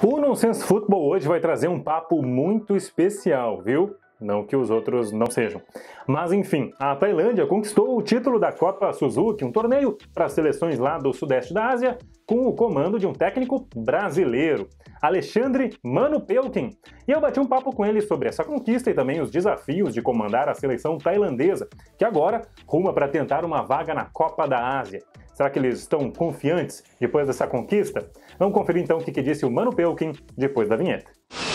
O Nonsense Football hoje vai trazer um papo muito especial, viu? Não que os outros não sejam. Mas enfim, a Tailândia conquistou o título da Copa Suzuki, um torneio para seleções lá do sudeste da Ásia, com o comando de um técnico brasileiro, Alexandre Mano Pelkin. E eu bati um papo com ele sobre essa conquista e também os desafios de comandar a seleção tailandesa, que agora ruma para tentar uma vaga na Copa da Ásia. Será que eles estão confiantes depois dessa conquista? Vamos conferir então o que disse o Mano Pelkin depois da vinheta.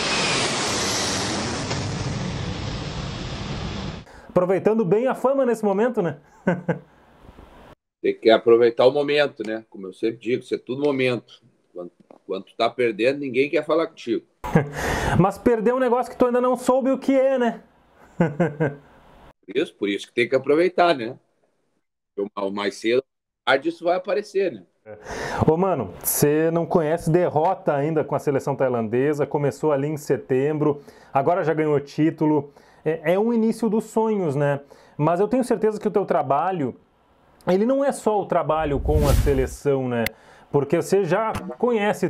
Aproveitando bem a fama nesse momento, né? Tem que aproveitar o momento, né? Como eu sempre digo, isso é tudo momento. Quando tu tá perdendo, ninguém quer falar contigo. Mas perdeu um negócio que tu ainda não soube o que é, né? Por isso que tem que aproveitar, né? Mais cedo, tarde isso vai aparecer, né? Ô, mano, você não conhece derrota ainda com a seleção tailandesa, começou ali em setembro, agora já ganhou título, é um início dos sonhos, né? Mas eu tenho certeza que o teu trabalho, ele não é só o trabalho com a seleção, né? Porque você já conhece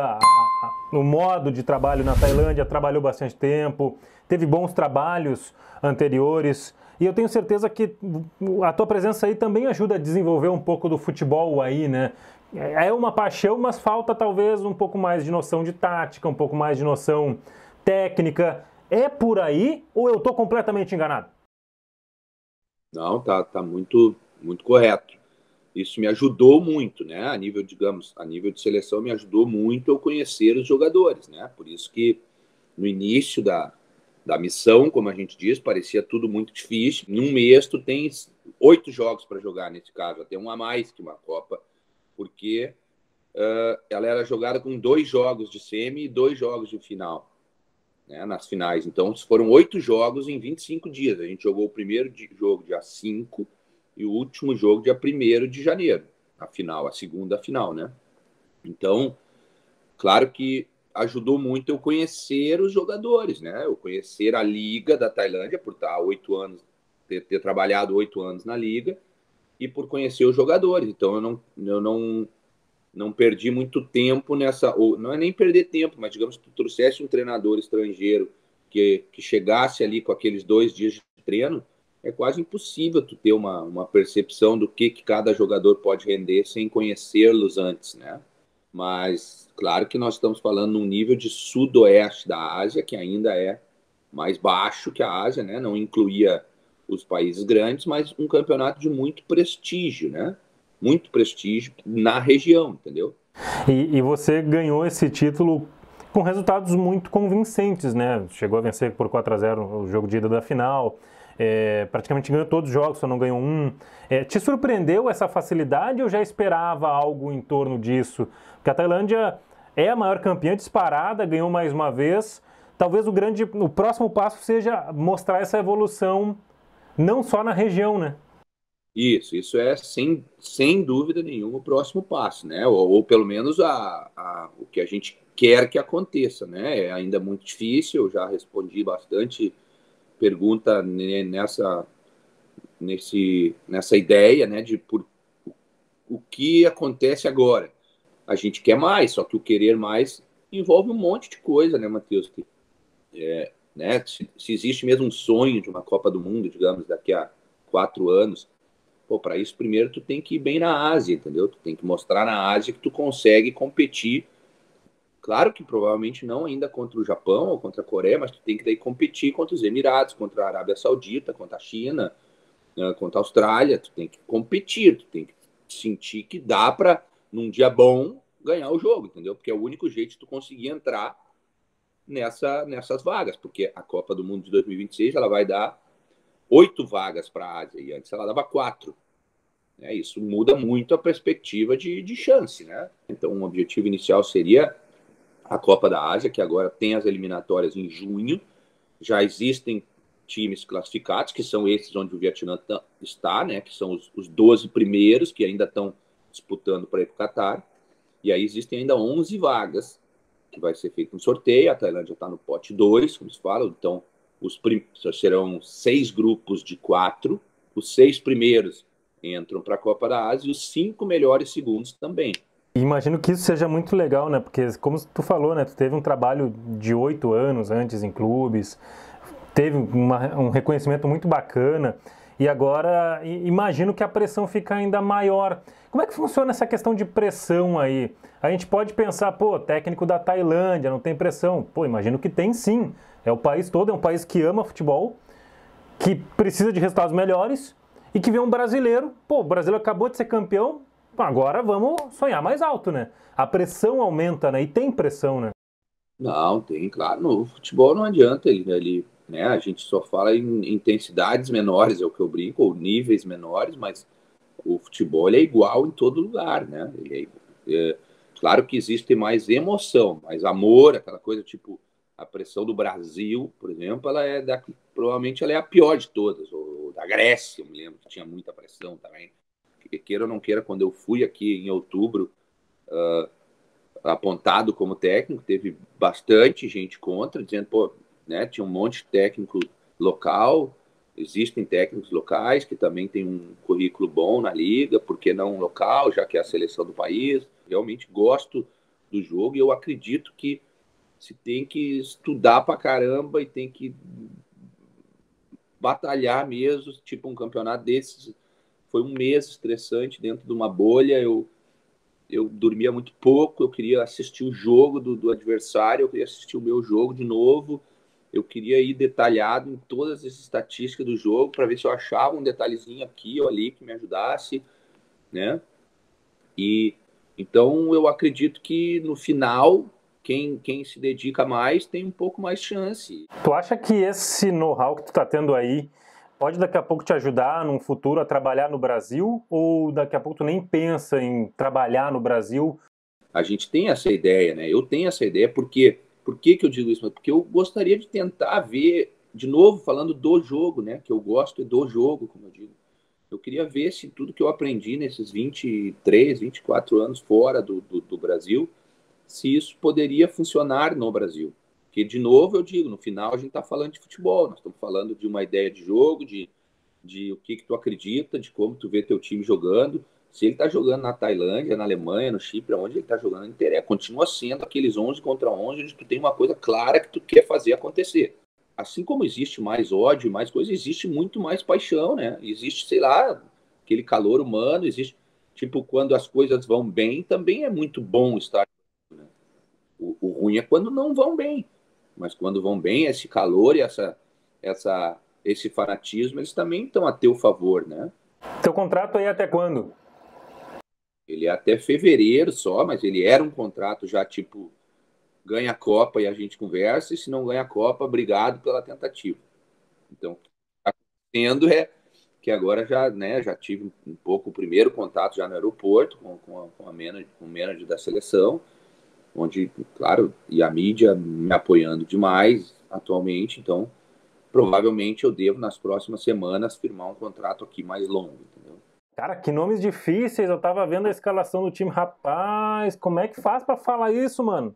o modo de trabalho na Tailândia, trabalhou bastante tempo, teve bons trabalhos anteriores, e eu tenho certeza que a tua presença aí também ajuda a desenvolver um pouco do futebol aí, né? É uma paixão, mas falta talvez um pouco mais de noção de tática, um pouco mais de noção técnica. É por aí ou eu tô completamente enganado? Não, tá muito, muito correto. Isso me ajudou muito, né? A nível de seleção me ajudou muito eu conhecer os jogadores, né? Por isso que no início da missão, como a gente diz, parecia tudo muito difícil. Em um mês tu tens 8 jogos para jogar, nesse caso, até um a mais que uma Copa, porque ela era jogada com 2 jogos de semi e 2 jogos de final, né, nas finais. Então foram 8 jogos em 25 dias. A gente jogou o primeiro jogo dia 5 e o último jogo dia 1º de janeiro, a segunda final, né? Então, claro que ajudou muito eu conhecer os jogadores, né? Eu conhecer a liga da Tailândia, por estar 8 anos, ter trabalhado 8 anos na liga, e por conhecer os jogadores. Então eu não perdi muito tempo nessa, ou não é nem perder tempo, mas digamos que tu trouxesse um treinador estrangeiro que chegasse ali com aqueles 2 dias de treino, é quase impossível tu ter uma percepção do que cada jogador pode render sem conhecê-los antes, né? Mas, claro que nós estamos falando num nível de sudoeste da Ásia, que ainda é mais baixo que a Ásia, né? Não incluía os países grandes, mas um campeonato de muito prestígio, né? Muito prestígio na região, entendeu? E você ganhou esse título com resultados muito convincentes, né? Chegou a vencer por 4-0 o jogo de ida da final, praticamente ganhou todos os jogos, só não ganhou um. Te surpreendeu essa facilidade ou já esperava algo em torno disso? Porque a Tailândia é a maior campeã disparada, ganhou mais uma vez. Talvez o próximo passo seja mostrar essa evolução não só na região, né? Isso é sem dúvida nenhuma o próximo passo, né? Ou pelo menos o que a gente quer que aconteça, né? É ainda muito difícil, eu já respondi bastante pergunta nessa ideia, né? O que acontece agora. A gente quer mais, só que o querer mais envolve um monte de coisa, né, Matheus? Né? Se existe mesmo um sonho de uma Copa do Mundo, digamos, daqui a 4 anos, para isso primeiro tu tem que ir bem na Ásia, entendeu? Tu tem que mostrar na Ásia que tu consegue competir. Claro que provavelmente não ainda contra o Japão ou contra a Coreia, mas tu tem que daí competir contra os Emirados, contra a Arábia Saudita, contra a China, né, contra a Austrália. Tu tem que competir, tu tem que sentir que dá para, num dia bom, ganhar o jogo, entendeu? Porque é o único jeito de tu conseguir entrar nessas vagas, porque a Copa do Mundo de 2026 ela vai dar 8 vagas para a Ásia, e antes ela dava 4. Isso muda muito a perspectiva de chance, né? Então, um objetivo inicial seria a Copa da Ásia, que agora tem as eliminatórias em junho. Já existem times classificados, que são esses onde o Vietnã está, né? Que são os 12 primeiros, que ainda estão disputando para ir para o Catar. E aí existem ainda 11 vagas, que vai ser feito um sorteio. A Tailândia está no pote 2, como se fala. Então, serão 6 grupos de 4. Os 6 primeiros entram para a Copa da Ásia e os 5 melhores segundos também. E imagino que isso seja muito legal, né? Porque, como tu falou, né? Tu teve um trabalho de 8 anos antes em clubes, teve um reconhecimento muito bacana e agora imagino que a pressão fica ainda maior. Como é que funciona essa questão de pressão aí? A gente pode pensar, pô, técnico da Tailândia, não tem pressão. Pô, imagino que tem sim. É o país todo, é um país que ama futebol, que precisa de resultados melhores e que vê um brasileiro, pô, o Brasil acabou de ser campeão, agora vamos sonhar mais alto, né? A pressão aumenta, né? E tem pressão, né? Não, tem, claro. No futebol não adianta ele, né? A gente só fala em intensidades menores, é o que eu brinco, ou níveis menores, mas o futebol ele é igual em todo lugar, né? Claro que existe mais emoção, mais amor, aquela coisa tipo a pressão do Brasil, por exemplo, provavelmente ela é a pior de todas, ou da Grécia, eu me lembro que tinha muita pressão também. Queira ou não queira, quando eu fui aqui em outubro, apontado como técnico, teve bastante gente contra, dizendo, pô, né, tinha um monte de técnico local, existem técnicos locais que também têm um currículo bom na liga, por que não local, já que é a seleção do país. Realmente gosto do jogo e eu acredito que se tem que estudar pra caramba e tem que batalhar mesmo, tipo um campeonato desses. Foi um mês estressante dentro de uma bolha, eu dormia muito pouco, eu queria assistir o jogo do adversário, eu queria assistir o meu jogo de novo, eu queria ir detalhado em todas as estatísticas do jogo para ver se eu achava um detalhezinho aqui ou ali que me ajudasse, né? E então eu acredito que no final quem se dedica mais tem um pouco mais chance. Tu acha que esse know-how que tu tá tendo aí pode daqui a pouco te ajudar num futuro a trabalhar no Brasil? Ou daqui a pouco tu nem pensa em trabalhar no Brasil? A gente tem essa ideia, né? Eu tenho essa ideia porque por que eu digo isso? Porque eu gostaria de tentar ver de novo falando do jogo, né? Que eu gosto do jogo, como eu digo. Eu queria ver se tudo que eu aprendi nesses 23, 24 anos fora do Brasil, se isso poderia funcionar no Brasil. Porque, de novo, eu digo, no final a gente está falando de futebol, nós estamos falando de uma ideia de jogo, de o que tu acredita, de como tu vê teu time jogando. Se ele está jogando na Tailândia, na Alemanha, no Chipre, onde ele está jogando, não interessa. Continua sendo aqueles 11 contra 11, onde tu tem uma coisa clara que tu quer fazer acontecer. Assim como existe mais ódio e mais coisa, existe muito mais paixão, né? Existe, sei lá, aquele calor humano, existe. Tipo, quando as coisas vão bem, também é muito bom estar. Né? O ruim é quando não vão bem. Mas quando vão bem, esse calor e esse fanatismo, eles também estão a teu favor, né? Teu contrato aí até quando? Ele é até fevereiro só, mas ele era um contrato já tipo ganha a Copa e a gente conversa, e se não ganha a Copa, obrigado pela tentativa. Então, acontecendo é que agora já, né, já tive um pouco o primeiro contato já no aeroporto com o manager da seleção, onde, claro, e a mídia me apoiando demais atualmente, então provavelmente eu devo nas próximas semanas firmar um contrato aqui mais longo, entendeu? Cara, que nomes difíceis. Eu tava vendo a escalação do time. Rapaz, como é que faz pra falar isso, mano?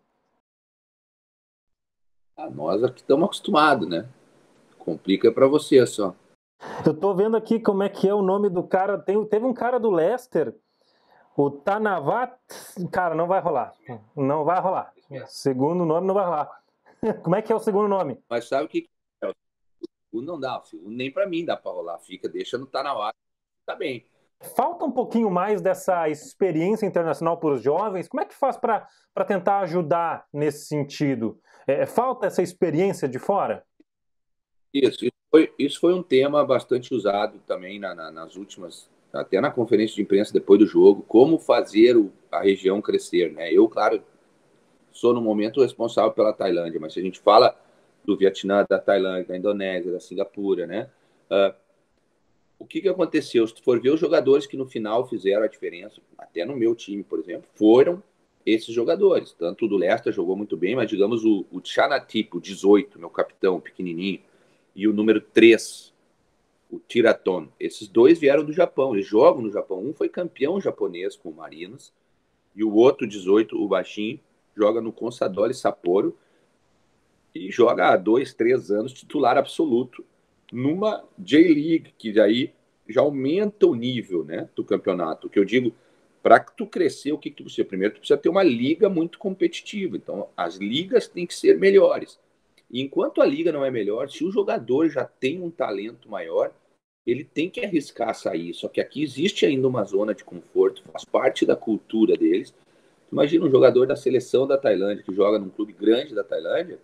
Nós aqui estamos acostumados, né? Complica para você só. Eu tô vendo aqui como é que é o nome do cara. Teve um cara do Leicester, o Tanavat. Cara, não vai rolar. Não vai rolar. Segundo nome não vai rolar. Como é que é o segundo nome? Mas sabe o que é? O não dá, filho. Nem para mim dá para rolar. Fica, deixa no tá na hora. Tá bem. Falta um pouquinho mais dessa experiência internacional para os jovens. Como é que faz para tentar ajudar nesse sentido? Falta essa experiência de fora? Isso foi um tema bastante usado também nas últimas, até na conferência de imprensa depois do jogo, como fazer a região crescer, né? Eu, claro, sou no momento responsável pela Tailândia, mas se a gente fala do Vietnã, da Tailândia, da Indonésia, da Singapura, né? O que aconteceu? Se tu for ver os jogadores que no final fizeram a diferença, até no meu time, por exemplo, foram esses jogadores. Tanto o do Leicester jogou muito bem, mas digamos o Chanatip, o 18, meu capitão, pequenininho, e o número 3, o Tiraton. Esses dois vieram do Japão, eles jogam no Japão. Um foi campeão japonês com o Marinos, e o outro, 18, o baixinho, joga no Consadole Sapporo e joga há 2, 3 anos titular absoluto numa J-League, que aí já aumenta o nível, né, do campeonato. O que eu digo, para tu crescer, o que tu precisa? Primeiro, tu precisa ter uma liga muito competitiva. Então, as ligas têm que ser melhores. E enquanto a liga não é melhor, se o jogador já tem um talento maior, ele tem que arriscar sair. Só que aqui existe ainda uma zona de conforto, faz parte da cultura deles. Imagina um jogador da seleção da Tailândia, que joga num clube grande da Tailândia,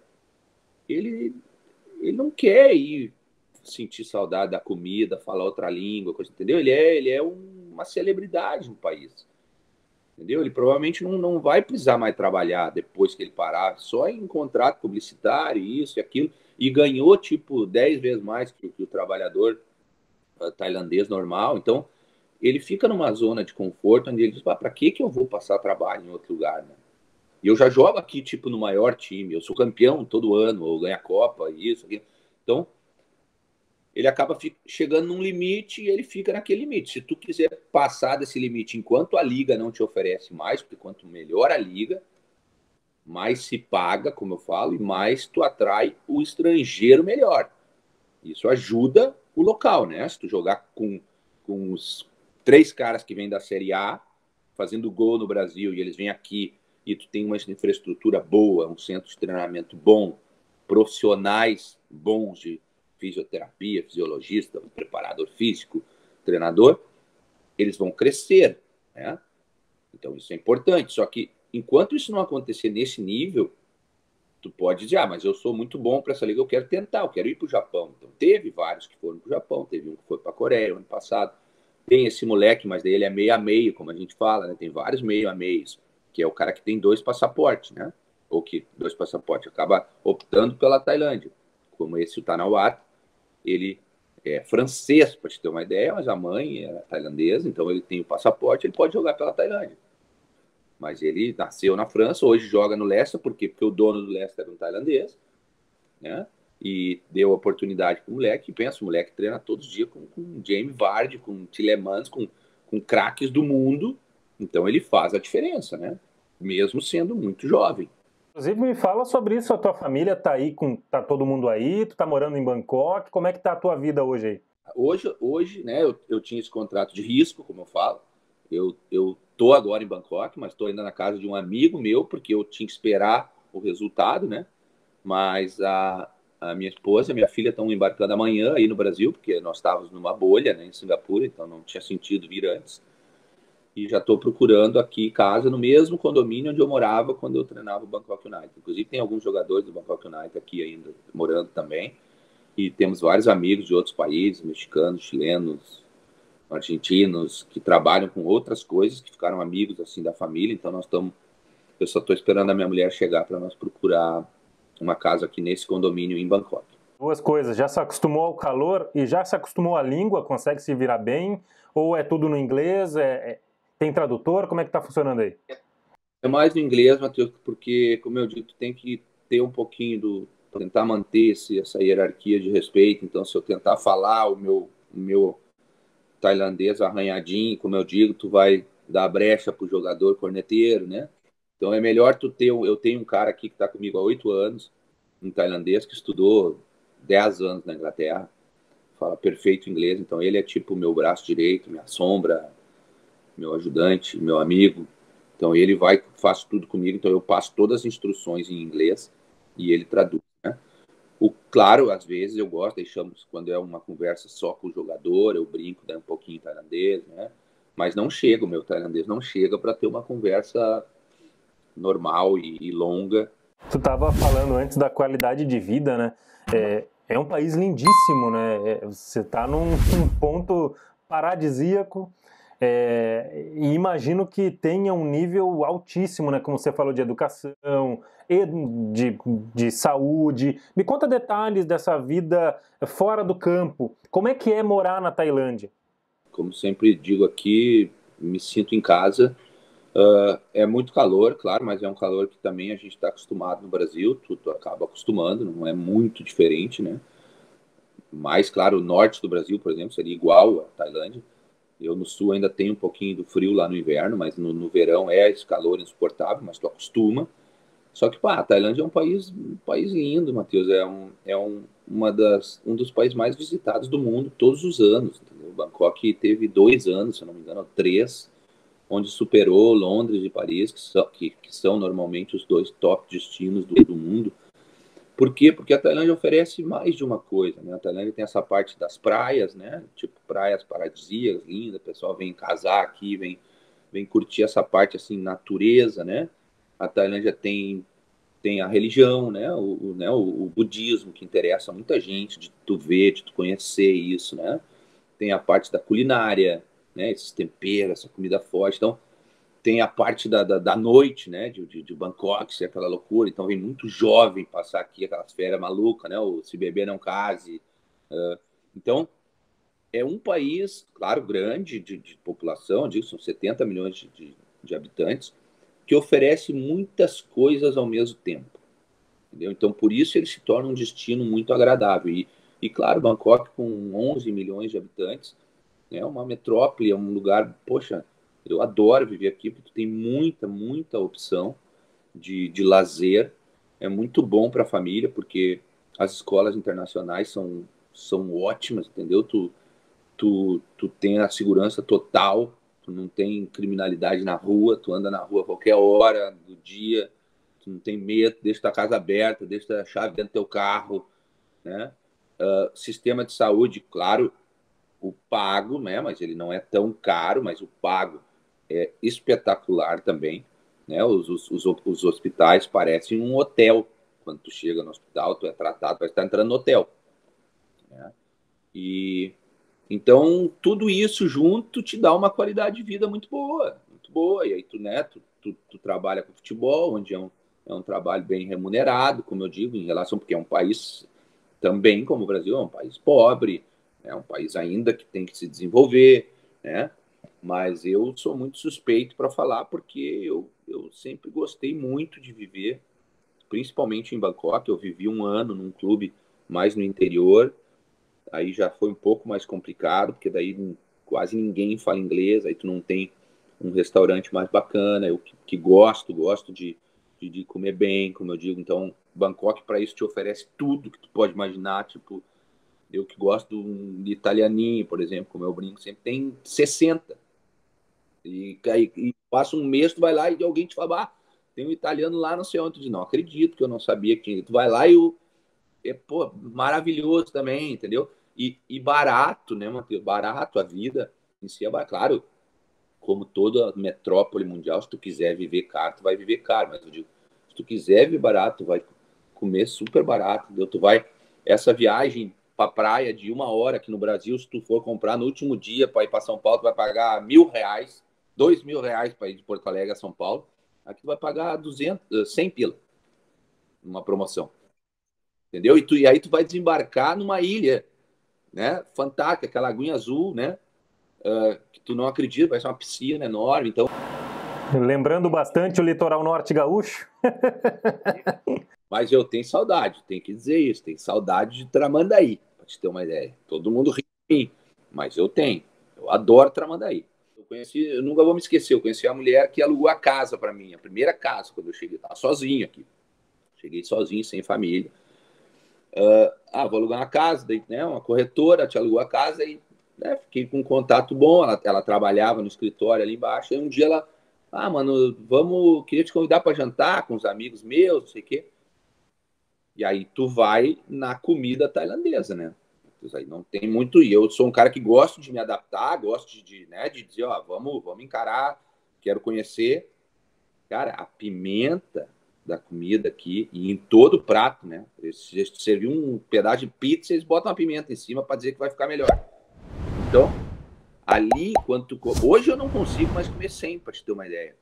ele, ele não quer ir sentir saudade da comida, falar outra língua, coisa, entendeu? Ele é uma celebridade no país. Entendeu? Ele provavelmente não vai precisar mais trabalhar depois que ele parar, só em contrato publicitário, isso e aquilo, e ganhou tipo 10 vezes mais que o trabalhador tailandês normal. Então, ele fica numa zona de conforto onde ele diz: para que eu vou passar trabalho em outro lugar, né? E eu já jogo aqui, tipo, no maior time, eu sou campeão todo ano, ou ganho a Copa, isso, aquilo. Então, ele acaba chegando num limite e ele fica naquele limite. Se tu quiser passar desse limite enquanto a liga não te oferece mais, porque quanto melhor a liga, mais se paga, como eu falo, e mais tu atrai o estrangeiro melhor. Isso ajuda o local, né? Se tu jogar com os 3 caras que vêm da Série A, fazendo gol no Brasil, e eles vêm aqui e tu tem uma infraestrutura boa, um centro de treinamento bom, profissionais bons de fisioterapia, fisiologista, preparador físico, treinador, eles vão crescer, né? Então isso é importante. Só que enquanto isso não acontecer nesse nível, tu pode dizer: mas eu sou muito bom para essa liga, eu quero tentar, eu quero ir para o Japão. Então teve vários que foram para o Japão, teve um que foi para a Coreia ano passado. Tem esse moleque, mas daí ele é meio a meio, como a gente fala, né? Tem vários meio a meios, que é o cara que tem 2 passaportes, né? Ou que 2 passaportes, acaba optando pela Tailândia. Como esse o Tanawat, ele é francês, para te ter uma ideia, mas a mãe é tailandesa, então ele tem o passaporte, ele pode jogar pela Tailândia. Mas ele nasceu na França, hoje joga no Leicester, porque o dono do Leicester era um tailandês, né? E deu oportunidade para o moleque. E pensa, o moleque treina todos os dias com Jamie Vardy, com Tillemans, com craques do mundo. Então ele faz a diferença, né? Mesmo sendo muito jovem. Inclusive, me fala sobre isso, a tua família tá aí, tá todo mundo aí, tu tá morando em Bangkok, como é que tá a tua vida hoje aí? Hoje, né, eu tinha esse contrato de risco, como eu falo. Eu tô agora em Bangkok, mas estou ainda na casa de um amigo meu, porque eu tinha que esperar o resultado, né? Mas a minha esposa e a minha filha estão embarcando amanhã aí no Brasil, porque nós estávamos numa bolha, né, em Singapura, então não tinha sentido vir antes. E já estou procurando aqui casa no mesmo condomínio onde eu morava quando eu treinava o Bangkok United. Inclusive tem alguns jogadores do Bangkok United aqui ainda morando também. E temos vários amigos de outros países, mexicanos, chilenos, argentinos, que trabalham com outras coisas, que ficaram amigos assim da família. Então eu só estou esperando a minha mulher chegar para nós procurar uma casa aqui nesse condomínio em Bangkok. Duas coisas, já se acostumou ao calor e já se acostumou à língua, consegue se virar bem? Ou é tudo no inglês? Tem tradutor? Como é que tá funcionando aí? É mais no inglês, Matheus, porque, como eu disse, tem que ter um pouquinho tentar manter essa hierarquia de respeito. Então, se eu tentar falar o meu tailandês arranhadinho, como eu digo, tu vai dar brecha pro jogador corneteiro, né? Então é melhor tu ter. Eu tenho um cara aqui que está comigo há 8 anos, um tailandês que estudou 10 anos na Inglaterra, fala perfeito inglês, então ele é tipo meu braço direito, minha sombra, meu ajudante, meu amigo. Então ele faz tudo comigo, então eu passo todas as instruções em inglês e ele traduz, né? Claro, às vezes eu gosto, deixamos quando é uma conversa só com o jogador, eu brinco, dá um pouquinho tailandês, né? Mas não chega, o meu tailandês não chega para ter uma conversa normal e longa. Tu estava falando antes da qualidade de vida, né? É um país lindíssimo, né? Você está num ponto paradisíaco. E imagino que tenha um nível altíssimo, né? Como você falou, de educação e de saúde. Me conta detalhes dessa vida fora do campo. Como é que é morar na Tailândia? Como sempre digo aqui, me sinto em casa. É muito calor, claro, mas é um calor que também a gente está acostumado no Brasil, tu acaba acostumando, não é muito diferente, né? Mas, claro, o norte do Brasil, por exemplo, seria igual à Tailândia. Eu no sul ainda tenho um pouquinho do frio lá no inverno, mas no verão é esse calor insuportável, mas tu acostuma. Só que, pá, a Tailândia é um país lindo, Matheus. Um dos países mais visitados do mundo todos os anos. Entendeu? Bangkok teve 2 anos, se eu não me engano, 3, onde superou Londres e Paris, que são normalmente os 2 top destinos do mundo. Por quê? Porque a Tailândia oferece mais de uma coisa, né? A Tailândia tem essa parte das praias, né? Tipo, praias paradisíacas, lindas, o pessoal vem casar aqui, vem curtir essa parte, assim, natureza, né? A Tailândia tem a religião, né? O budismo, que interessa muita gente, de tu ver, de tu conhecer isso, né? Tem a parte da culinária, né? Esses temperos, essa comida forte. Então, tem a parte da noite, né? De Bangkok, ser aquela loucura. Então, vem muito jovem passar aqui, aquelas férias malucas, né? O se beber não case. Então, é um país, claro, grande de população, digo, são 70 milhões de habitantes, que oferece muitas coisas ao mesmo tempo. Entendeu? Então, por isso ele se torna um destino muito agradável. E claro, Bangkok, com 11 milhões de habitantes, é uma metrópole, é um lugar, poxa, eu adoro viver aqui, porque tu tem muita opção de lazer. É muito bom para a família, porque as escolas internacionais são ótimas, entendeu? Tu tem a segurança total, tu não tem criminalidade na rua, tu anda na rua a qualquer hora do dia, tu não tem medo, deixa tua casa aberta, deixa a chave dentro do teu carro, né? Sistema de saúde, claro, o pago, né? Mas ele não é tão caro, mas o pago é espetacular também, né? Os hospitais parecem um hotel. Quando tu chega no hospital, tu é tratado, vai estar entrando no hotel, né? E então tudo isso junto te dá uma qualidade de vida muito boa, muito boa. E aí tu, né? Tu trabalha com futebol, onde é um trabalho bem remunerado, como eu digo, em relação porque é um país também, como o Brasil, é um país pobre, é um país ainda que tem que se desenvolver, né? Mas eu sou muito suspeito para falar porque eu sempre gostei muito de viver, principalmente em Bangkok. Eu vivi um ano num clube mais no interior, aí já foi um pouco mais complicado, porque daí quase ninguém fala inglês, aí tu não tem um restaurante mais bacana. Eu que gosto de comer bem, como eu digo. Então, Bangkok, para isso, te oferece tudo que tu pode imaginar. Tipo, eu que gosto de italianinho, por exemplo, como eu brinco, sempre tem 60. E passa um mês, tu vai lá e alguém te fala, ah, tem um italiano lá, não sei onde. Tu diz, não acredito que eu não sabia que tinha. Tu vai lá pô, maravilhoso também, entendeu? E barato, né, Matheus? Barato, a vida em si é barato. Claro, como toda metrópole mundial, se tu quiser viver caro, tu vai viver caro. Mas eu digo, se tu quiser viver barato, tu vai comer super barato, entendeu? Tu vai... Essa viagem para praia de 1 hora aqui no Brasil, se tu for comprar no último dia para ir para São Paulo, tu vai pagar R$ 1.000, R$ 2.000 para ir de Porto Alegre a São Paulo. Aqui tu vai pagar 200, 100 pila, numa promoção. Entendeu? E aí tu vai desembarcar numa ilha, né? Fantástica, aquela aguinha azul, né? Que tu não acredita, vai ser uma piscina enorme. Então, lembrando bastante o litoral norte gaúcho. mas eu tenho saudade, tem que dizer isso, tem saudade de Tramandaí, para te ter uma ideia. Todo mundo ri de mim, mas eu tenho. Eu adoro Tramandaí. Eu nunca vou me esquecer, eu conheci a mulher que alugou a casa para mim, a primeira casa quando eu cheguei, estava sozinho aqui. Cheguei sozinho, sem família. Vou alugar uma casa, daí, né, uma corretora te alugou a casa e, né, fiquei com um contato bom. Ela trabalhava no escritório ali embaixo. E um dia ela, mano, queria te convidar para jantar com os amigos meus, não sei o quê. E aí tu vai na comida tailandesa, né? Aí não tem muito. E eu sou um cara que gosto de me adaptar, gosto né, de dizer, ó, vamos encarar, quero conhecer. Cara, a pimenta da comida aqui, e em todo o prato, né? Se servir um pedaço de pizza, eles botam uma pimenta em cima para dizer que vai ficar melhor. Então, ali, hoje eu não consigo mais comer sem, para te ter uma ideia.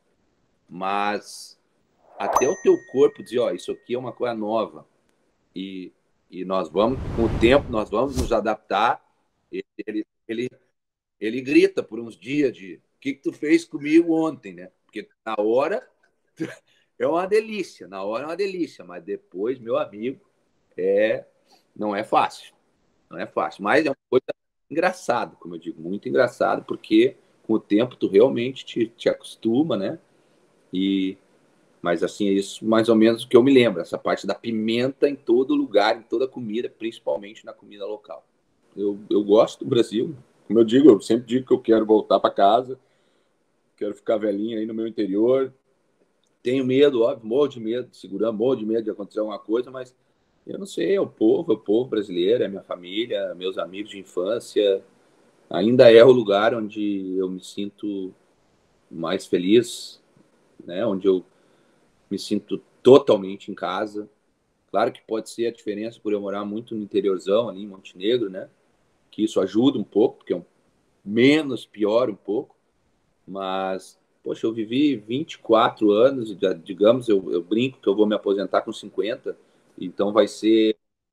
Mas até o teu corpo dizer, ó, isso aqui é uma coisa nova. E nós vamos, com o tempo, nós vamos nos adaptar. Ele, ele grita por uns dias de o que tu fez comigo ontem, né? Porque na hora é uma delícia, na hora é uma delícia, mas depois, meu amigo, não é fácil. Não é fácil, mas é uma coisa engraçada, como eu digo, muito engraçado, porque com o tempo tu realmente te acostuma, né? Mas assim, é isso mais ou menos o que eu me lembro, essa parte da pimenta em todo lugar, em toda comida, principalmente na comida local. Eu gosto do Brasil, como eu digo, eu sempre digo que eu quero voltar para casa, quero ficar velhinho aí no meu interior. Tenho medo, óbvio, morro de medo de segurar, morro de medo de acontecer alguma coisa, mas eu não sei, é o povo brasileiro, é minha família, meus amigos de infância. Ainda é o lugar onde eu me sinto mais feliz, né? Onde eu me sinto totalmente em casa. Claro que pode ser a diferença por eu morar muito no interiorzão, ali em Montenegro, né? Que isso ajuda um pouco, porque é menos pior um pouco. Mas, poxa, eu vivi 24 anos, digamos, eu brinco que eu vou me aposentar com 50, então vai ser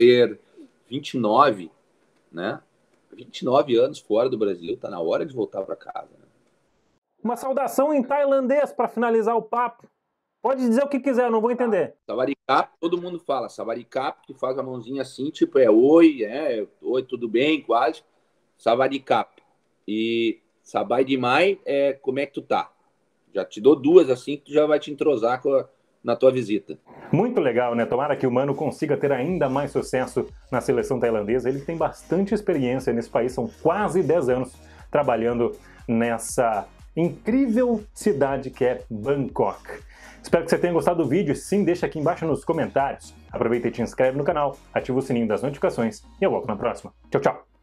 29, né? 29 anos fora do Brasil, tá na hora de voltar para casa, né? Uma saudação em tailandês para finalizar o papo. Pode dizer o que quiser, eu não vou entender. Savaricap, todo mundo fala. Savaricap, que faz a mãozinha assim, tipo, oi, tudo bem, quase. Savaricap. E Sabai de Mai é como é que tu tá? Já te dou duas assim que tu já vai te entrosar na tua visita. Muito legal, né? Tomara que o Mano consiga ter ainda mais sucesso na seleção tailandesa. Ele tem bastante experiência nesse país, são quase 10 anos trabalhando nessa incrível cidade que é Bangkok. Espero que você tenha gostado do vídeo. Sim, deixa aqui embaixo nos comentários. Aproveita e te inscreve no canal, ativa o sininho das notificações e eu volto na próxima. Tchau, tchau!